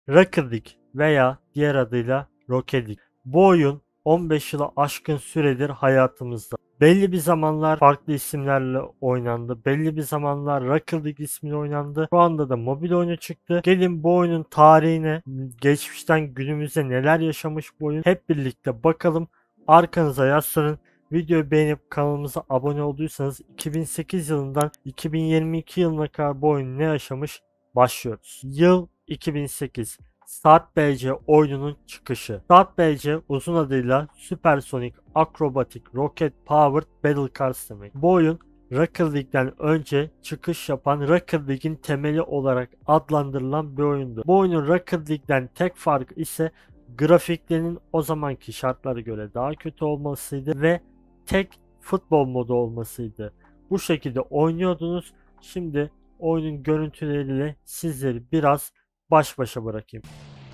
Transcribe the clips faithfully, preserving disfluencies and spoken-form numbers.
Rocket League veya diğer adıyla Rocket League. Bu oyun on beş yılı aşkın süredir hayatımızda. Belli bir zamanlar farklı isimlerle oynandı. Belli bir zamanlar Rocket League ismiyle oynandı. Şu anda da mobil oyunu çıktı. Gelin bu oyunun tarihine, geçmişten günümüze neler yaşamış bu oyun hep birlikte bakalım. Arkanıza yaslanın. Videoyu beğenip kanalımıza abone olduysanız iki bin sekiz yılından iki bin yirmi iki yılına kadar bu oyun ne yaşamış başlıyoruz. Yıl iki bin sekiz. Start B C oyununun çıkışı. Start B C uzun adıyla Supersonic Acrobatic Rocket Powered Battle Cars demek. Bu oyun Rocket League'den önce çıkış yapan Rocket League'in temeli olarak adlandırılan bir oyundu. Bu oyunun Rocket League'den tek farkı ise grafiklerinin o zamanki şartlara göre daha kötü olmasıydı ve tek futbol modu olmasıydı. Bu şekilde oynuyordunuz. Şimdi oyunun görüntüleriyle sizleri biraz baş başa bırakayım.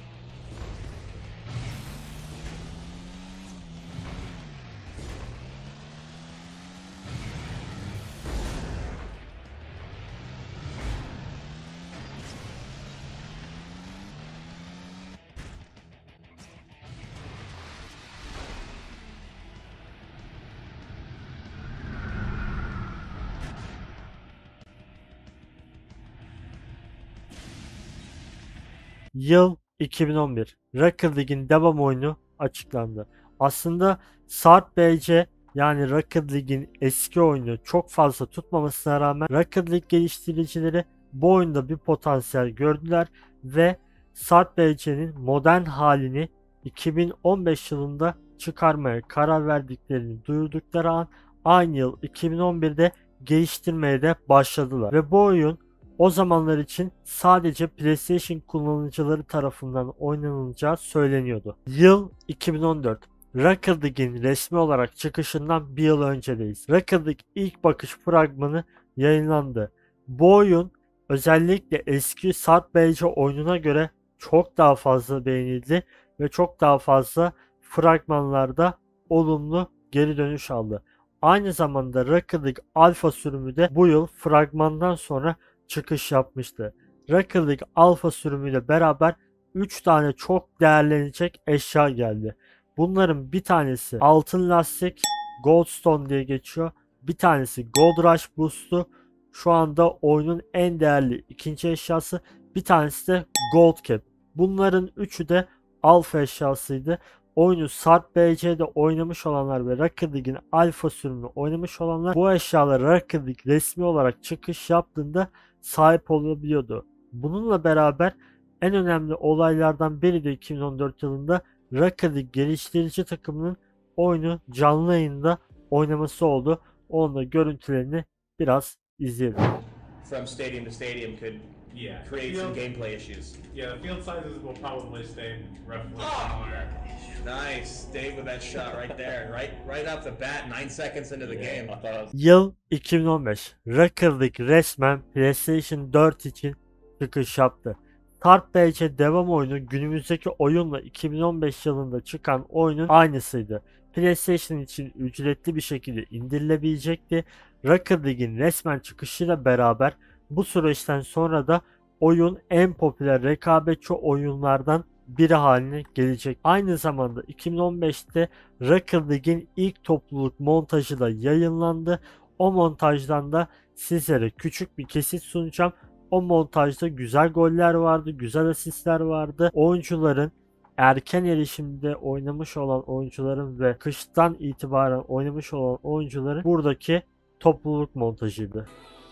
Yıl iki bin on bir. Rocket League'in devam oyunu açıklandı. Aslında Start B C yani Rocket League'in eski oyunu çok fazla tutmamasına rağmen Rocket League geliştiricileri bu oyunda bir potansiyel gördüler ve Start B C'nin modern halini iki bin on beş yılında çıkarmaya karar verdiklerini duyurdukları an aynı yıl iki bin on birde geliştirmeye de başladılar. Ve bu oyun o zamanlar için sadece PlayStation kullanıcıları tarafından oynanılacağı söyleniyordu. Yıl iki bin on dört. Rocket League'in resmi olarak çıkışından bir yıl öncedeyiz. Rocket League ilk bakış fragmanı yayınlandı. Bu oyun özellikle eski Start B C oyununa göre çok daha fazla beğenildi ve çok daha fazla fragmanlarda olumlu geri dönüş aldı. Aynı zamanda Rocket League Alpha sürümü de bu yıl fragmandan sonra çıkış yapmıştı. Rocket League Alpha sürümüyle beraber üç tane çok değerlenecek eşya geldi. Bunların bir tanesi altın lastik, Goldstone diye geçiyor. Bir tanesi Gold Rush Boost'u. Şu anda oyunun en değerli ikinci eşyası. Bir tanesi de Gold Cap. Bunların üçü de alfa eşyasıydı. Oyunu Start B C'de oynamış olanlar ve Rocket League'in alfa sürümünü oynamış olanlar bu eşyaları Rocket League resmi olarak çıkış yaptığında sahip olabiliyordu. Bununla beraber en önemli olaylardan biri de iki bin on dört yılında Rocket League geliştirici takımının oyunu canlı yayında oynaması oldu. Onun da görüntülerini biraz izleyelim. From stadium to stadium could Yeah, create field, some gameplay issues. Yeah, the field sizes will probably stay roughly Oh! similar. Nice, Dave with that shot right there, right, right off the bat, nine seconds into the Yeah, game. I thought I was- Yıl iki bin on beş. Rocket League resmen PlayStation dört için çıkış yaptı. Start B C devam oyunu günümüzdeki oyunla iki bin on beş yılında çıkan oyunun aynısıydı. PlayStation için ücretli bir şekilde indirilebilecekti. Rocket League'in resmen çıkışıyla beraber bu süreçten sonra da oyun en popüler rekabetçi oyunlardan biri haline gelecek. Aynı zamanda iki bin on beşte Rocket League'in ilk topluluk montajı da yayınlandı. O montajdan da sizlere küçük bir kesit sunacağım. O montajda güzel goller vardı, güzel asistler vardı. Oyuncuların erken erişimde oynamış olan oyuncuların ve kıştan itibaren oynamış olan oyuncuların buradaki topluluk montajıydı.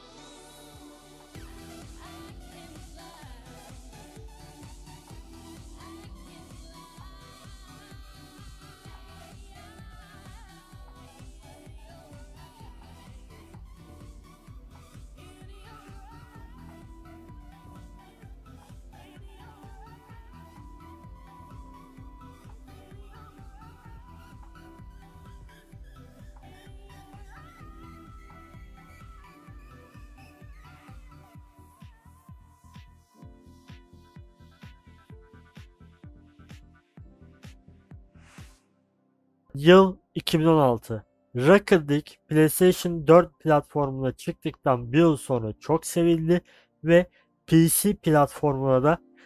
Yıl iki bin on altı. Rocket League PlayStation dört platformuna çıktıktan bir yıl sonra çok sevildi ve P C platformuna da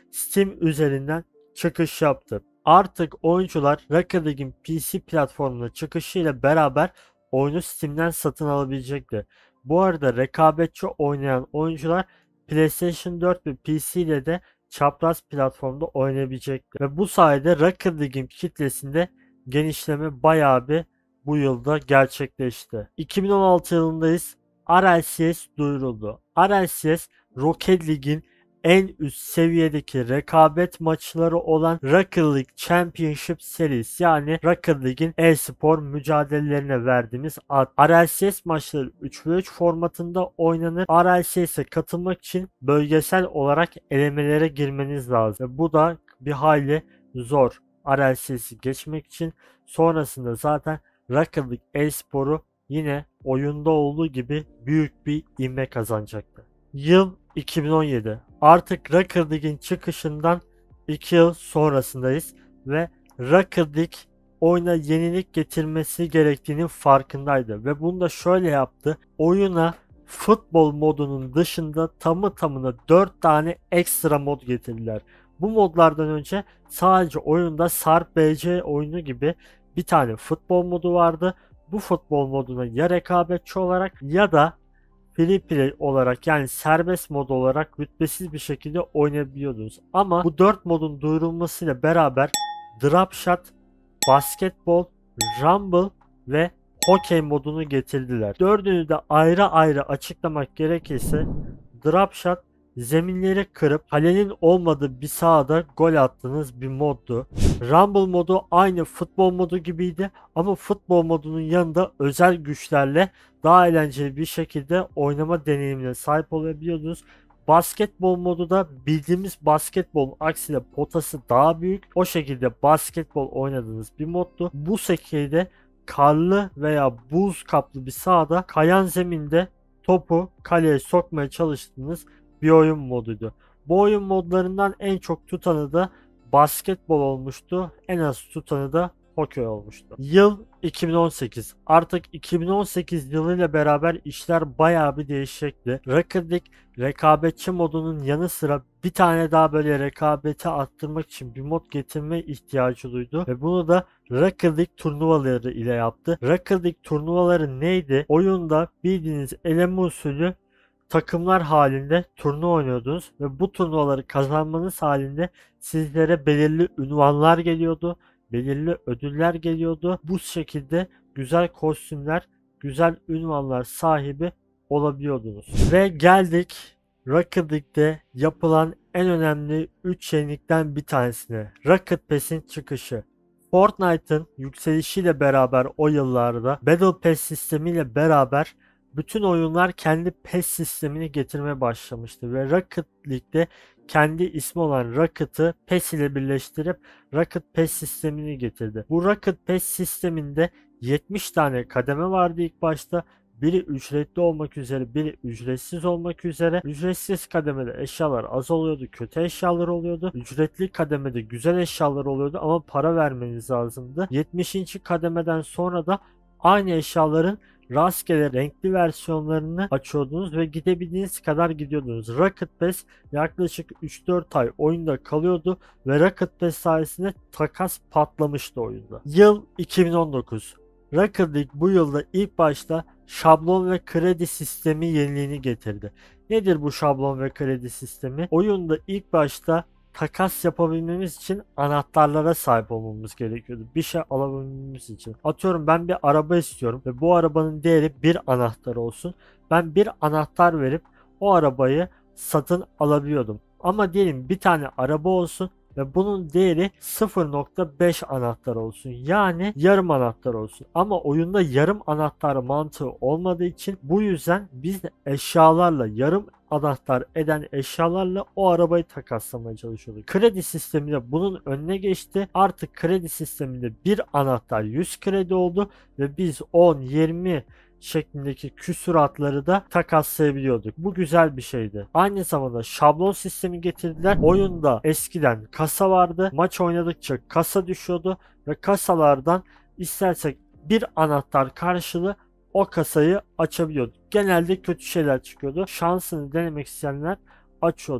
Steam üzerinden çıkış yaptı. Artık oyuncular Rocket League'in P C platformuna çıkışıyla beraber oyunu Steam'den satın alabilecekti. Bu arada rekabetçi oynayan oyuncular PlayStation dört ve P C ile de çapraz platformda oynayabilecekti. Ve bu sayede Rocket League'in kitlesinde genişleme bayağı bir bu yılda gerçekleşti. iki bin on altı yılındayız. R L C S duyuruldu. R L C S Rocket League'in en üst seviyedeki rekabet maçları olan Rocket League Championship Series, yani Rocket League'in e-spor mücadelelerine verdiğimiz ad. R L C S maçları üç ve üç formatında oynanır. R L C S'e katılmak için bölgesel olarak elemelere girmeniz lazım. Ve bu da bir hayli zor. R L C S'yi geçmek için sonrasında zaten Rocket League e-sporu yine oyunda olduğu gibi büyük bir ivme kazanacaktı. Yıl iki bin on yedi. Artık Rocket League'in çıkışından iki yıl sonrasındayız ve Rocket League oyuna yenilik getirmesi gerektiğinin farkındaydı ve bunu da şöyle yaptı. Oyuna futbol modunun dışında tamı tamına dört tane ekstra mod getirdiler. Bu modlardan önce sadece oyunda Sarp B C oyunu gibi bir tane futbol modu vardı. Bu futbol moduna ya rekabetçi olarak ya da free play olarak, yani serbest mod olarak rütbesiz bir şekilde oynayabiliyordunuz. Ama bu dört modun duyurulmasıyla beraber Drop Shot, Basketbol, Rumble ve Hokey modunu getirdiler. Dördünü de ayrı ayrı açıklamak gerekirse Drop Shot, zeminleri kırıp kalenin olmadığı bir sahada gol attığınız bir moddu. Rumble modu aynı futbol modu gibiydi ama futbol modunun yanında özel güçlerle daha eğlenceli bir şekilde oynama deneyimine sahip olabiliyordunuz. Basketbol modu da bildiğimiz basketbol aksine potası daha büyük. O şekilde basketbol oynadığınız bir moddu. Bu şekilde karlı veya buz kaplı bir sahada kayan zeminde topu kaleye sokmaya çalıştığınız bir oyun moduydu. Bu oyun modlarından en çok tutanı da basketbol olmuştu. En az tutanı da hokey olmuştu. Yıl iki bin on sekiz. Artık iki bin on sekiz yılıyla beraber işler bayağı bir değişecekti. Rocket League rekabetçi modunun yanı sıra bir tane daha böyle rekabeti arttırmak için bir mod getirme ihtiyacı duydu ve bunu da Rocket League turnuvaları ile yaptı. Rocket League turnuvaları neydi? Oyunda bildiğiniz eleme usulü takımlar halinde turnuva oynuyordunuz ve bu turnuvaları kazanmanız halinde sizlere belirli ünvanlar geliyordu, belirli ödüller geliyordu. Bu şekilde güzel kostümler, güzel ünvanlar sahibi olabiliyordunuz. Ve geldik Rocket League'de yapılan en önemli üç yenilikten bir tanesine. Rocket Pass'in çıkışı. Fortnite'ın yükselişiyle beraber o yıllarda Battle Pass sistemiyle beraber bütün oyunlar kendi PES sistemini getirmeye başlamıştı ve Rocket League'de kendi ismi olan Rocket'ı PES ile birleştirip Rocket Pass sistemini getirdi. Bu Rocket Pass sisteminde yetmiş tane kademe vardı ilk başta. Biri ücretli olmak üzere, biri ücretsiz olmak üzere. Ücretsiz kademede eşyalar az oluyordu, kötü eşyalar oluyordu. Ücretli kademede güzel eşyalar oluyordu ama para vermeniz lazımdı. yetmişinci kademeden sonra da aynı eşyaların rastgele renkli versiyonlarını açıyordunuz ve gidebildiğiniz kadar gidiyordunuz. Rocket Pass yaklaşık üç dört ay oyunda kalıyordu ve Rocket Pass sayesinde takas patlamıştı oyunda. Yıl iki bin on dokuz. Rocket League bu yılda ilk başta şablon ve kredi sistemi yeniliğini getirdi. Nedir bu şablon ve kredi sistemi? Oyunda ilk başta takas yapabilmemiz için anahtarlara sahip olmamız gerekiyordu. Bir şey alabilmemiz için. Atıyorum, ben bir araba istiyorum ve bu arabanın değeri bir anahtar olsun. Ben bir anahtar verip o arabayı satın alabiliyordum. Ama diyelim bir tane araba olsun ve bunun değeri sıfır nokta beş anahtar olsun. Yani yarım anahtar olsun. Ama oyunda yarım anahtar mantığı olmadığı için bu yüzden biz de eşyalarla, yarım anahtar eden eşyalarla o arabayı takaslamaya çalışıyorduk. Kredi sistemi de bunun önüne geçti. Artık kredi sisteminde bir anahtar yüz kredi oldu ve biz on, yirmi şeklindeki küsuratları da takaslayabiliyorduk. Bu güzel bir şeydi. Aynı zamanda şablon sistemi getirdiler. Oyunda eskiden kasa vardı. Maç oynadıkça kasa düşüyordu ve kasalardan istersek bir anahtar karşılığı o kasayı açabiliyorduk. Genelde kötü şeyler çıkıyordu. Şansını denemek isteyenler açıyordu.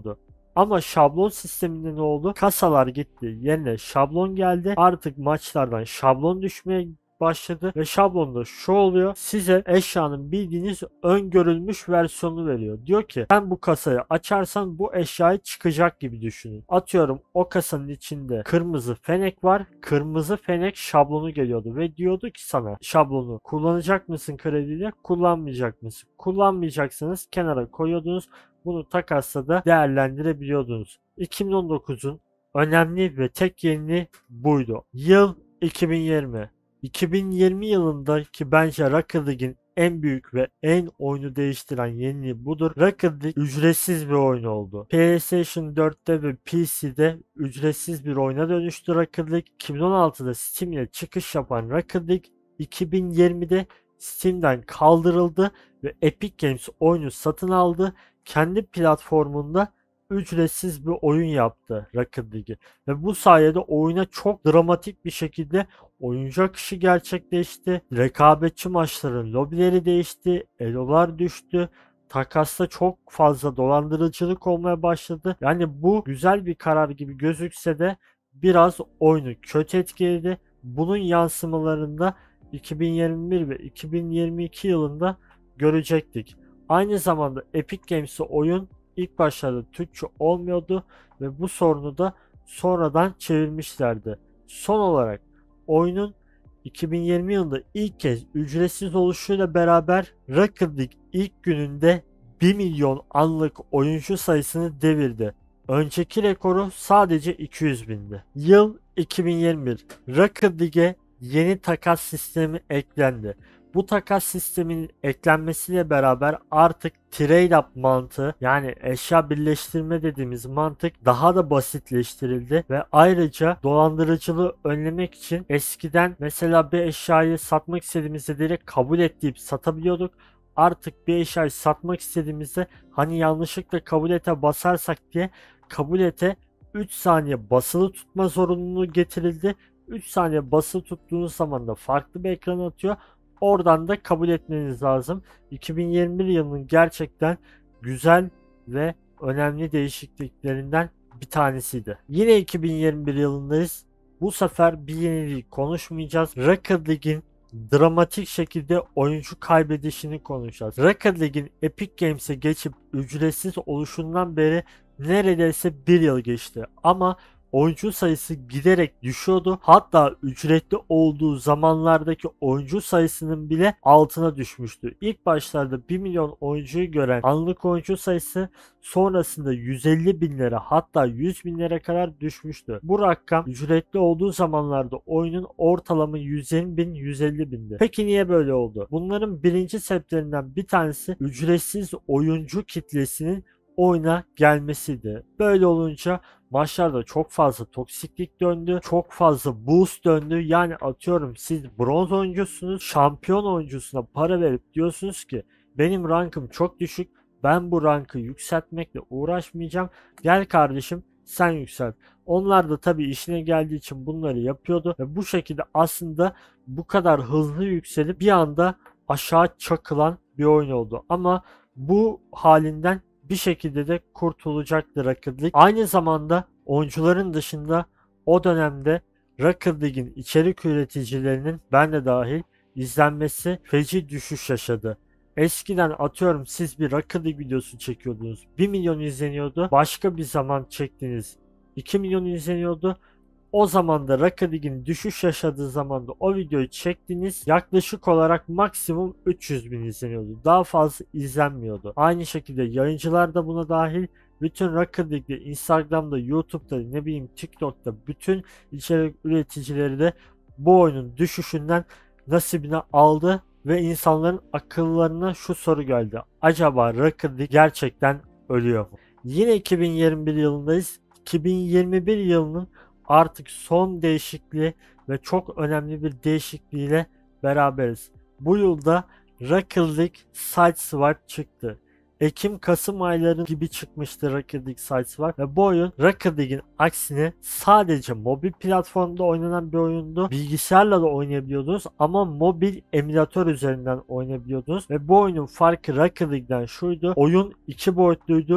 Ama şablon sisteminde ne oldu? Kasalar gitti. Yerine şablon geldi. Artık maçlardan şablon düşmeye başladı ve şablonda şu oluyor: size eşyanın bildiğiniz öngörülmüş versiyonunu veriyor. Diyor ki sen bu kasayı açarsan bu eşyayı çıkacak gibi düşünün. Atıyorum, o kasanın içinde kırmızı fenek var. Kırmızı fenek şablonu geliyordu ve diyordu ki sana, şablonu kullanacak mısın krediyle, kullanmayacak mısın? Kullanmayacaksanız kenara koyuyordunuz. Bunu takasla da değerlendirebiliyordunuz. iki bin on dokuzun önemli ve tek yeniliği buydu. Yıl iki bin yirmi. iki bin yirmi yılındaki bence Rocket League'in en büyük ve en oyunu değiştiren yeniliği budur. Rocket League ücretsiz bir oyun oldu. PlayStation dörtte ve P C'de ücretsiz bir oyuna dönüştü Rocket League. iki bin on altıda Steam ile çıkış yapan Rocket League iki bin yirmide Steam'den kaldırıldı ve Epic Games oyunu satın aldı. Kendi platformunda ücretsiz bir oyun yaptı Rocket League'i ve bu sayede oyuna çok dramatik bir şekilde oyuncu akışı gerçekleşti. Rekabetçi maçların lobileri değişti, elolar düştü. Takasta çok fazla dolandırıcılık olmaya başladı. Yani bu güzel bir karar gibi gözükse de biraz oyunu kötü etkiledi. Bunun yansımalarında iki bin yirmi bir ve iki bin yirmi iki yılında görecektik. Aynı zamanda Epic Games'te oyun ilk başlarda Türkçe olmuyordu ve bu sorunu da sonradan çevirmişlerdi. Son olarak oyunun iki bin yirmi yılında ilk kez ücretsiz oluşuyla beraber Rocket League ilk gününde bir milyon anlık oyuncu sayısını devirdi. Önceki rekoru sadece iki yüz bindi. Yıl iki bin yirmi bir. Rocket League'e yeni takas sistemi eklendi. Bu takas sisteminin eklenmesiyle beraber artık trade up mantığı, yani eşya birleştirme dediğimiz mantık daha da basitleştirildi ve ayrıca dolandırıcılığı önlemek için eskiden mesela bir eşyayı satmak istediğimizde direkt kabul et deyip satabiliyorduk. Artık bir eşyayı satmak istediğimizde hani yanlışlıkla kabul ete basarsak diye kabul ete üç saniye basılı tutma zorunluluğu getirildi. üç saniye basılı tuttuğunuz zaman da farklı bir ekran atıyor. Oradan da kabul etmeniz lazım. iki bin yirmi bir yılının gerçekten güzel ve önemli değişikliklerinden bir tanesiydi. Yine iki bin yirmi bir yılındayız. Bu sefer bir yeniliği konuşmayacağız. Rocket League'in dramatik şekilde oyuncu kaybedişini konuşacağız. Rocket League'in Epic Games'e geçip ücretsiz oluşundan beri neredeyse bir yıl geçti. Ama oyuncu sayısı giderek düşüyordu. Hatta ücretli olduğu zamanlardaki oyuncu sayısının bile altına düşmüştü. İlk başlarda bir milyon oyuncuyu gören anlık oyuncu sayısı sonrasında yüz elli binlere, hatta yüz binlere kadar düşmüştü. Bu rakam ücretli olduğu zamanlarda oyunun ortalama yüz yirmi bin yüz elli bindi. Peki niye böyle oldu? Bunların birinci sebeplerinden bir tanesi ücretsiz oyuncu kitlesinin oyuna gelmesiydi. Böyle olunca maçlarda çok fazla toksiklik döndü. Çok fazla boost döndü. Yani atıyorum, siz bronz oyuncusunuz. Şampiyon oyuncusuna para verip diyorsunuz ki benim rankım çok düşük. Ben bu rankı yükseltmekle uğraşmayacağım. Gel kardeşim sen yükselt. Onlar da tabii işine geldiği için bunları yapıyordu. Ve bu şekilde aslında bu kadar hızlı yükselip bir anda aşağı çakılan bir oyun oldu. Ama bu halinden bir şekilde de kurtulacaktı Rocket League. Aynı zamanda oyuncuların dışında o dönemde Rocket League'in içerik üreticilerinin, ben de dahil, izlenmesi feci düşüş yaşadı. Eskiden atıyorum siz bir Rocket League videosu çekiyordunuz, bir milyon izleniyordu. Başka bir zaman çektiğiniz iki milyon izleniyordu. O zaman da Rocket League'in düşüş yaşadığı zamanda o videoyu çektiğiniz yaklaşık olarak maksimum üç yüz bin izleniyordu. Daha fazla izlenmiyordu. Aynı şekilde yayıncılar da buna dahil. Bütün Rocket League'de, Instagram'da, YouTube'da, ne bileyim TikTok'ta bütün içerik üreticileri de bu oyunun düşüşünden nasibini aldı ve insanların akıllarına şu soru geldi: acaba Rocket League gerçekten ölüyor mu? Yine iki bin yirmi bir yılındayız. iki bin yirmi bir yılının artık son değişikliği ve çok önemli bir değişikliğiyle beraberiz. Bu yılda Rocket League Sideswipe çıktı. Ekim-Kasım ayları gibi çıkmıştı Rocket League Sideswipe ve bu oyun Rocket League'in aksine sadece mobil platformda oynanan bir oyundu. Bilgisayarla da oynayabiliyordunuz ama mobil emülatör üzerinden oynayabiliyordunuz ve bu oyunun farkı Rocket League'den şuydu: oyun iki boyutluydu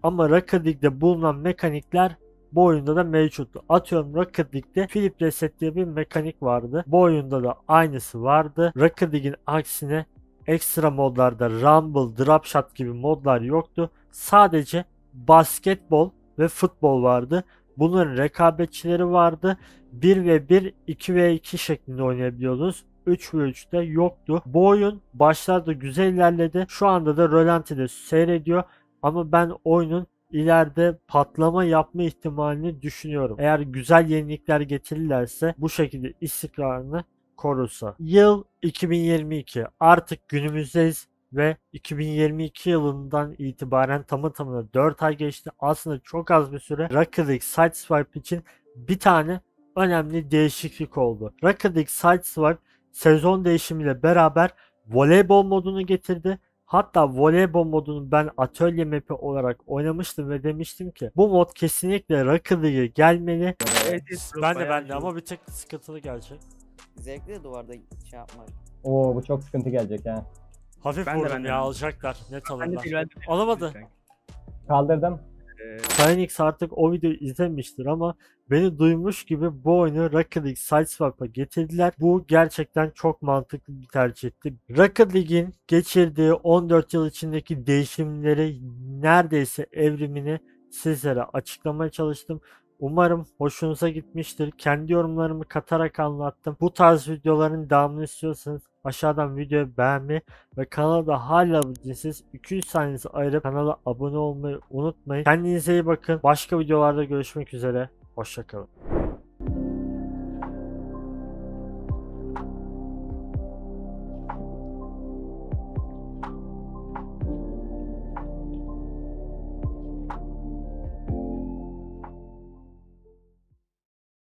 Ama Rocket League'de bulunan mekanikler bu oyunda da mevcuttu. Atıyorum Rocket League'de Flip Reset diye bir mekanik vardı. Bu oyunda da aynısı vardı. Rocket League'in aksine ekstra modlarda Rumble, Drop Shot gibi modlar yoktu. Sadece basketbol ve futbol vardı. Bunların rekabetçileri vardı. bir ve bir, iki ve iki şeklinde oynayabiliyordunuz. üç ve üçte yoktu. Bu oyun başlarda güzel ilerledi. Şu anda da rölantide seyrediyor. Ama ben oyunun ileride patlama yapma ihtimalini düşünüyorum. Eğer güzel yenilikler getirirlerse bu şekilde istikrarını korursa. Yıl iki bin yirmi iki. Artık günümüzdeyiz ve iki bin yirmi iki yılından itibaren tamı tamına dört ay geçti. Aslında çok az bir süre. Rocket League Sideswipe için bir tane önemli değişiklik oldu. Rocket League Sideswipe sezon değişimiyle beraber voleybol modunu getirdi. Hatta voleybol modunu ben atölye map'i olarak oynamıştım ve demiştim ki bu mod kesinlikle Rocket League'e gelmeli. Evet, evet, Ben de bayağı ben de iyi ama bir tık sıkıntılı gelecek. Zevkli de duvarda şey yapmak. Oo bu çok sıkıntı gelecek ha. Hafif Ben de, vurdum ben de, ya ben de. alacaklar net Ben de alırlar. değil, ben de değil. Alamadı. Kaldırdım. Ee, Phoenix artık o videoyu izlemiştir ama beni duymuş gibi bu oyunu Rocket League Sideswipe'a getirdiler. Bu gerçekten çok mantıklı bir tercihti. Rocket League'in geçirdiği on dört yıl içindeki değişimleri neredeyse evrimini sizlere açıklamaya çalıştım. Umarım hoşunuza gitmiştir. Kendi yorumlarımı katarak anlattım. Bu tarz videoların devamını istiyorsanız aşağıdan videoyu beğenmeyi ve kanala da hala abonesiz iki yüz saniyenizi ayırıp kanala abone olmayı unutmayın. Kendinize iyi bakın. Başka videolarda görüşmek üzere. Hoşça kalın.